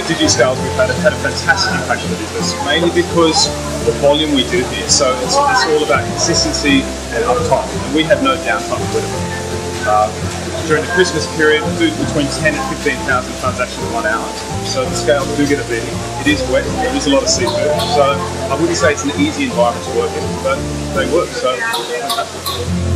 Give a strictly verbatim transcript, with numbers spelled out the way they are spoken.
Digi scales we've had have had a fantastic impact on the business, mainly because the volume we do here. So it's, it's all about consistency and uptime, and we have no downtime with it. Uh, during the Christmas period, we do between ten and fifteen thousand transactions in one hour. So the scales do get a beating. It is wet, there is a lot of seafood. So I wouldn't say it's an easy environment to work in, but they work, so fantastic.